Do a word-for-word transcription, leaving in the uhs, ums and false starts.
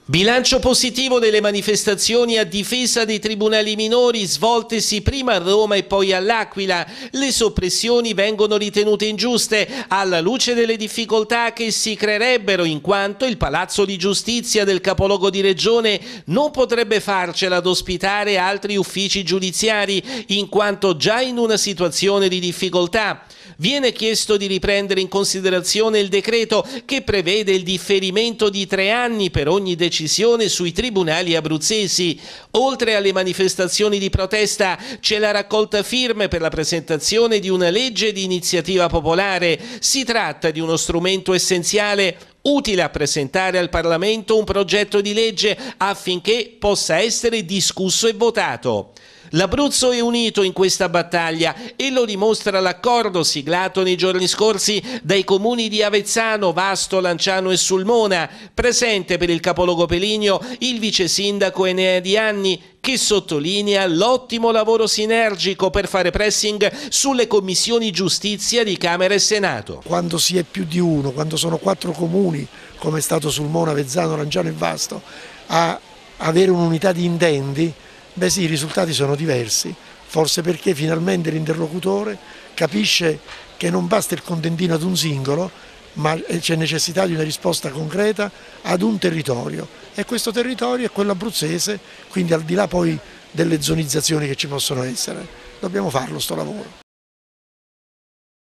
Bilancio positivo delle manifestazioni a difesa dei tribunali minori svoltesi prima a Roma e poi all'Aquila. Le soppressioni vengono ritenute ingiuste alla luce delle difficoltà che si creerebbero, in quanto il Palazzo di Giustizia del capoluogo di regione non potrebbe farcela ad ospitare altri uffici giudiziari, in quanto già in una situazione di difficoltà. Viene chiesto di riprendere in considerazione il decreto che prevede il differimento di tre anni per ogni decisione sui tribunali abruzzesi. Oltre alle manifestazioni di protesta c'è la raccolta firme per la presentazione di una legge di iniziativa popolare. Si tratta di uno strumento essenziale utile a presentare al Parlamento un progetto di legge affinché possa essere discusso e votato. L'Abruzzo è unito in questa battaglia e lo dimostra l'accordo siglato nei giorni scorsi dai comuni di Avezzano, Vasto, Lanciano e Sulmona. Presente per il capoluogo Peligno il vice sindaco Enea Di Anni, che sottolinea l'ottimo lavoro sinergico per fare pressing sulle commissioni giustizia di Camera e Senato. Quando si è più di uno, quando sono quattro comuni, come è stato Sulmona, Avezzano, Lanciano e Vasto, a avere un'unità di intenti, beh sì, i risultati sono diversi, forse perché finalmente l'interlocutore capisce che non basta il contentino ad un singolo, ma c'è necessità di una risposta concreta ad un territorio, e questo territorio è quello abruzzese, quindi al di là poi delle zonizzazioni che ci possono essere, dobbiamo farlo sto lavoro.